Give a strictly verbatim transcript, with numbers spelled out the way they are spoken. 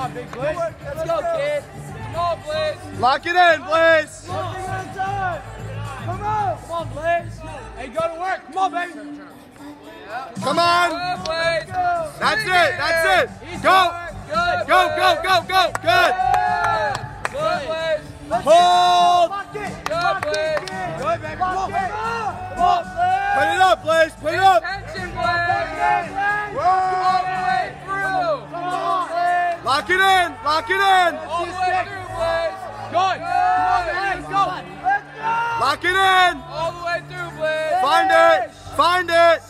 job, big Blaze. Let's go, kid. Come on, Blaze. Lock it in, Blaze. Come on. Come on, Blaze. Hey, go to work. Come on, baby. Come on. Good, Blaze. That's it. That's it. Go. Good. Go, go, go, go. Good. Good, Blaze. Hold. Good, Blaze. Good, baby. Come on, baby. Come on, Blaze. Put it up, Blaze. Put it up. Attention, Blaze. All the way through. Come on, Blaze. Lock it in. Lock it in. All the way through, Blaze. Good. Come on, Blaze. Go. Lock it in. All the way through, Blaze. Find it. Find it.